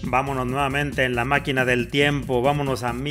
Vámonos nuevamente en la máquina del tiempo, vámonos a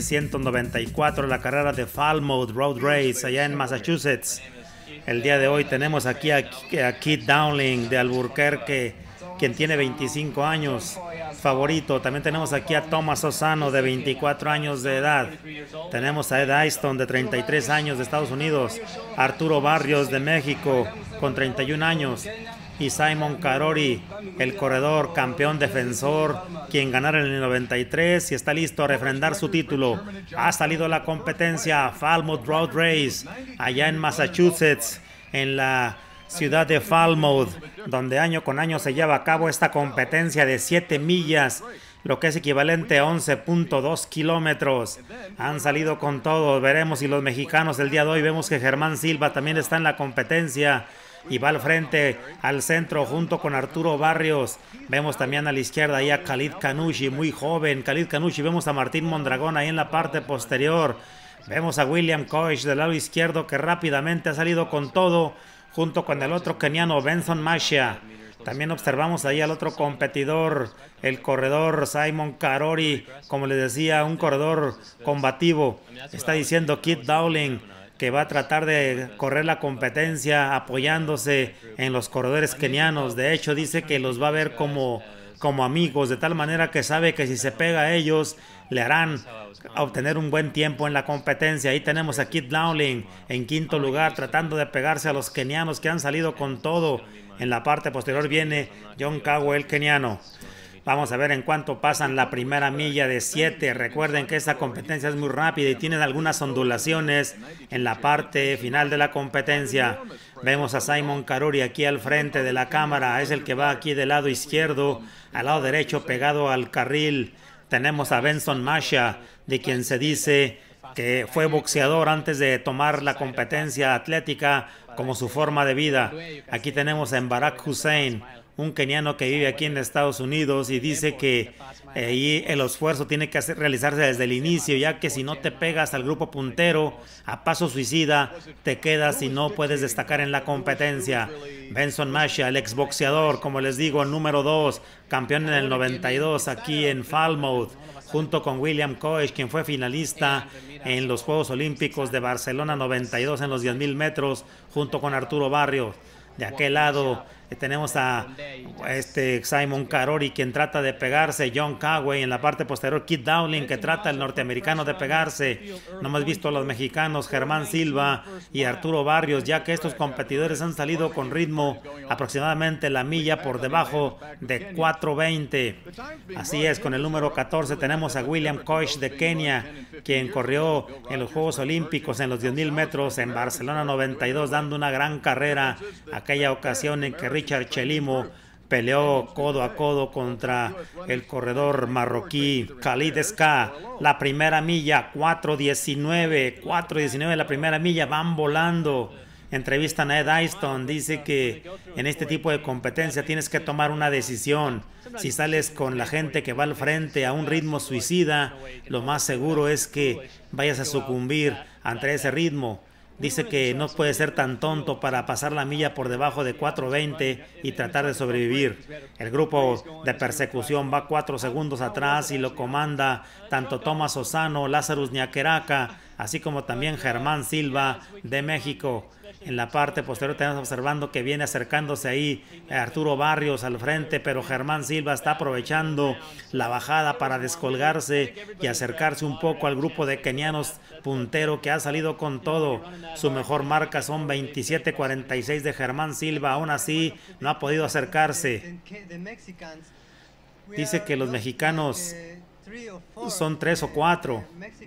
1994, la carrera de Falmouth Road Race allá en Massachusetts. El día de hoy tenemos aquí a Keith Dowling de Albuquerque, quien tiene 25 años, favorito. También tenemos aquí a Thomas Osano de 24 años de edad. Tenemos a Ed Eyston de 33 años de Estados Unidos, Arturo Barrios de México con 31 años. Y Simon Karori, el corredor campeón defensor, quien ganara en el 93 y está listo a refrendar su título. Ha salido a la competencia Falmouth Road Race, allá en Massachusetts, en la ciudad de Falmouth, donde año con año se lleva a cabo esta competencia de 7 millas, lo que es equivalente a 11.2 kilómetros. Han salido con todo. Veremos si los mexicanos el día de hoy, vemos que Germán Silva también está en la competencia y va al frente, al centro, junto con Arturo Barrios. Vemos también a la izquierda ahí a Khalid Kanushi, muy joven Khalid Kanushi. Vemos a Martín Mondragón ahí en la parte posterior. Vemos a William Koech del lado izquierdo, que rápidamente ha salido con todo, junto con el otro keniano Benson Masia. También observamos ahí al otro competidor, el corredor Simon Karori, como les decía, un corredor combativo. Está diciendo Keith Dowling que va a tratar de correr la competencia apoyándose en los corredores kenianos. De hecho, dice que los va a ver como amigos, de tal manera que sabe que si se pega a ellos, le harán obtener un buen tiempo en la competencia. Ahí tenemos a Keith Dowling en quinto lugar, tratando de pegarse a los kenianos que han salido con todo. En la parte posterior viene John Kawe, el keniano. Vamos a ver en cuánto pasan la primera milla de 7. Recuerden que esta competencia es muy rápida y tiene algunas ondulaciones en la parte final de la competencia. Vemos a Simon Karori aquí al frente de la cámara. Es el que va aquí del lado izquierdo, al lado derecho pegado al carril. Tenemos a Benson Masia, de quien se dice que fue boxeador antes de tomar la competencia atlética como su forma de vida. Aquí tenemos a Mbarak Hussein, un keniano que vive aquí en Estados Unidos, y dice que ahí el esfuerzo tiene que realizarse desde el inicio, ya que si no te pegas al grupo puntero a paso suicida, te quedas y no puedes destacar en la competencia. Benson Masia, el exboxeador, como les digo, número 2, campeón en el 92 aquí en Falmouth, junto con William Koech, quien fue finalista en los Juegos Olímpicos de Barcelona 92 en los 10.000 metros, junto con Arturo Barrios. De aquel lado tenemos a Simon Karori, quien trata de pegarse, John Kawe en la parte posterior, Keith Dowling, que trata el norteamericano de pegarse. No hemos visto a los mexicanos Germán Silva y Arturo Barrios, ya que estos competidores han salido con ritmo aproximadamente la milla por debajo de 4:20. Así es, con el número 14 tenemos a William Koech de Kenia, quien corrió en los Juegos Olímpicos en los 10.000 metros en Barcelona 92, dando una gran carrera, aquella ocasión en que Richard Chelimo peleó codo a codo contra el corredor marroquí Khalid Ska. La primera milla, 4:19 la primera milla, van volando. Entrevistan a Ed Eyston, dice que en este tipo de competencia tienes que tomar una decisión. Si sales con la gente que va al frente a un ritmo suicida, lo más seguro es que vayas a sucumbir ante ese ritmo. Dice que no puede ser tan tonto para pasar la milla por debajo de 4:20 y tratar de sobrevivir. El grupo de persecución va 4 segundos atrás y lo comanda tanto Thomas Osano, Lazarus Ñaqueraca, así como también Germán Silva de México. En la parte posterior tenemos observando que viene acercándose ahí Arturo Barrios al frente, pero Germán Silva está aprovechando la bajada para descolgarse y acercarse un poco al grupo de kenianos puntero, que ha salido con todo. Su mejor marca son 27:46 de Germán Silva, aún así no ha podido acercarse. Dice que los mexicanos son 3 o 4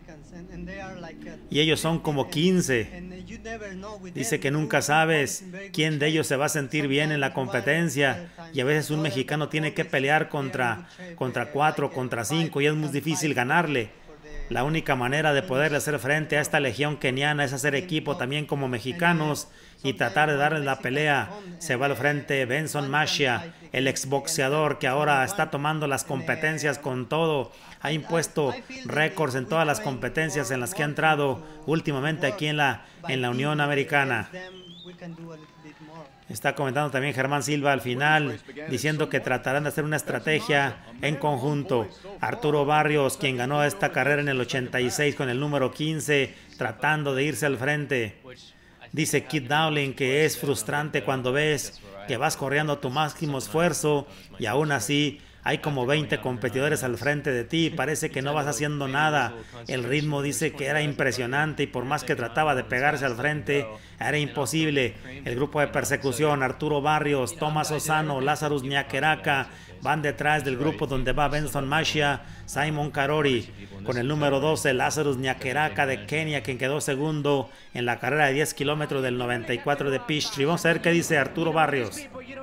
y ellos son como 15. Dice que nunca sabes quién de ellos se va a sentir bien en la competencia, y a veces un mexicano tiene que pelear contra 4, contra 5, y es muy difícil ganarle. La única manera de poderle hacer frente a esta legión keniana es hacer equipo también como mexicanos y tratar de darle la pelea. Se va al frente Benson Masia, el exboxeador que ahora está tomando las competencias con todo. Ha impuesto récords en todas las competencias en las que ha entrado últimamente aquí en la Unión Americana. Está comentando también Germán Silva al final, diciendo que tratarán de hacer una estrategia en conjunto. Arturo Barrios, quien ganó esta carrera en el 86 con el número 15, tratando de irse al frente. Dice Keith Dowling que es frustrante cuando ves que vas corriendo a tu máximo esfuerzo y aún así hay como 20 competidores al frente de ti, parece que no vas haciendo nada. El ritmo dice que era impresionante y por más que trataba de pegarse al frente, era imposible. El grupo de persecución, Arturo Barrios, Tomás Ozano, Lazarus Ñaqueraca, van detrás del grupo donde va Benson Mashia, Simon Karori. Con el número 12, Lazarus Ñaqueraca de Kenia, quien quedó segundo en la carrera de 10 kilómetros del 94 de Peachtree. Vamos a ver qué dice Arturo Barrios.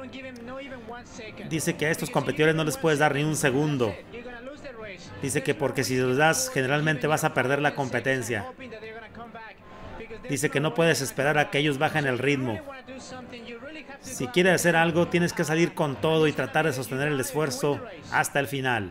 Dice que a estos competidores no les puedes dar ni un segundo. Dice que porque si los das, generalmente vas a perder la competencia. Dice que no puedes esperar a que ellos bajen el ritmo. Si quieres hacer algo, tienes que salir con todo y tratar de sostener el esfuerzo hasta el final.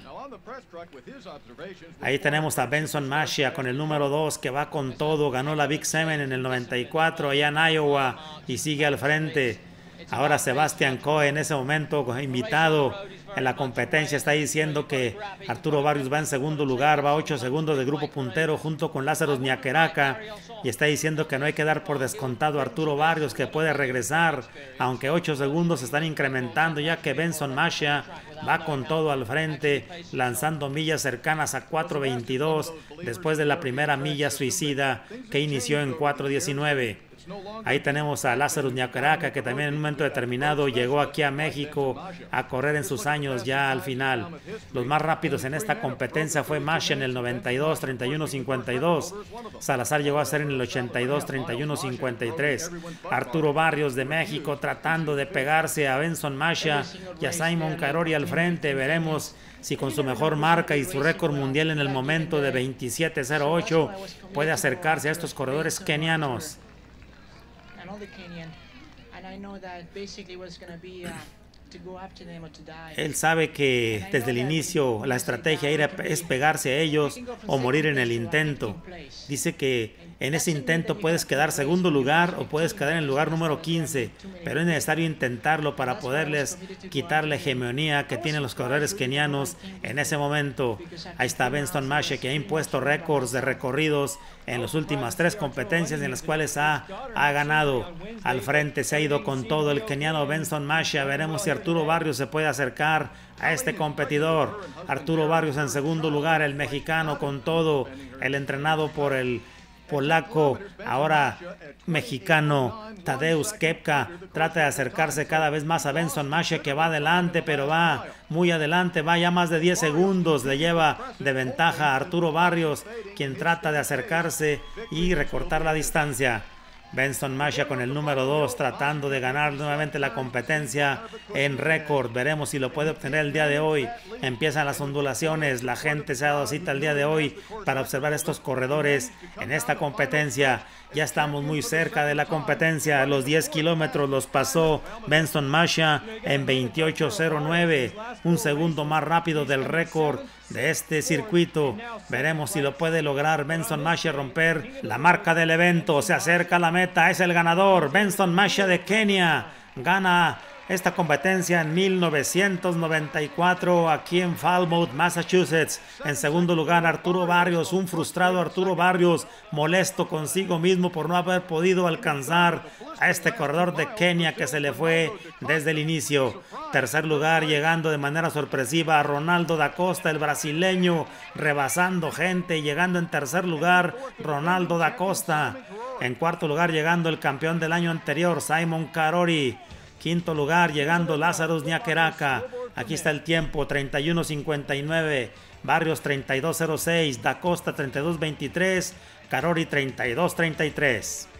Ahí tenemos a Benson Mashia con el número 2 que va con todo. Ganó la Big Seven en el 94 allá en Iowa y sigue al frente. Ahora Sebastián Coe en ese momento invitado en la competencia está diciendo que Arturo Barrios va en segundo lugar, va a 8 segundos del grupo puntero junto con Lazarus Ñaqueraca y está diciendo que no hay que dar por descontado a Arturo Barrios, que puede regresar, aunque 8 segundos se están incrementando ya que Benson Mashia va con todo al frente, lanzando millas cercanas a 4:22 después de la primera milla suicida que inició en 4:19. Ahí tenemos a Lazarus Ñaqueraca, que también en un momento determinado llegó aquí a México a correr en sus años ya al final. Los más rápidos en esta competencia fue Mashia en el 92, 31:52. Salazar llegó a ser en el 82, 31:53. Arturo Barrios de México tratando de pegarse a Benson Mashia y a Simon Karori al frente. Veremos si con su mejor marca y su récord mundial en el momento de 27:08 puede acercarse a estos corredores kenianos. Él sabe que desde el inicio la estrategia es pegarse a ellos o morir en el intento. Dice que en ese intento puedes quedar segundo lugar o puedes quedar en el lugar número 15, pero es necesario intentarlo para poderles quitar la hegemonía que tienen los corredores kenianos en ese momento. Ahí está Benson Mashia, que ha impuesto récords de recorridos en las últimas 3 competencias en las cuales ha ganado. Al frente se ha ido con todo el keniano Benson Mashia. Veremos si Arturo Barrios se puede acercar a este competidor. Arturo Barrios en segundo lugar, el mexicano con todo, el entrenado por el polaco, ahora mexicano Tadeusz Kepka, trata de acercarse cada vez más a Benson Mashia, que va adelante, pero va muy adelante, va ya más de 10 segundos, le lleva de ventaja a Arturo Barrios, quien trata de acercarse y recortar la distancia. Benson Mashia con el número 2 tratando de ganar nuevamente la competencia en récord. Veremos si lo puede obtener el día de hoy. Empiezan las ondulaciones. La gente se ha dado cita el día de hoy para observar estos corredores en esta competencia. Ya estamos muy cerca de la competencia. Los 10 kilómetros los pasó Benson Mashia en 28:09. Un segundo más rápido del récord de este circuito. Veremos si lo puede lograr Benson Mashia, romper la marca del evento. Se acerca a la meta, es el ganador. Benson Mashia de Kenia gana esta competencia en 1994 aquí en Falmouth, Massachusetts. En segundo lugar, Arturo Barrios, un frustrado Arturo Barrios, molesto consigo mismo por no haber podido alcanzar a este corredor de Kenia que se le fue desde el inicio. Tercer lugar, llegando de manera sorpresiva, Ronaldo da Costa, el brasileño, rebasando gente y llegando en tercer lugar, Ronaldo da Costa. En cuarto lugar, llegando el campeón del año anterior, Simon Karori. Quinto lugar, llegando Lazarus Ñaqueraca. Aquí está el tiempo, 31:59. Barrios 32:06. Da Costa 32:23. Karori 32:33.